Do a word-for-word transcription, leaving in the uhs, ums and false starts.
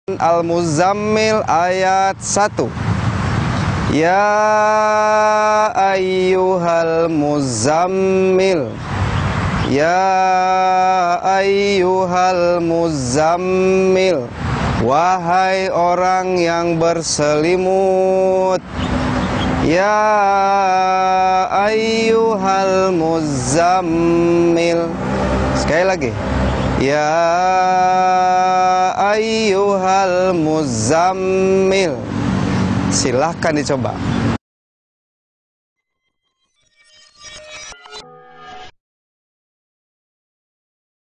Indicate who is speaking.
Speaker 1: Al-Muzammil ayat satu. Ya ayyuhal muzammil, ya ayyuhal muzammil, wahai orang yang berselimut. Ya ayyuhal muzammil. Sekali lagi. Ya ayyuhal muzammil. Silahkan dicoba.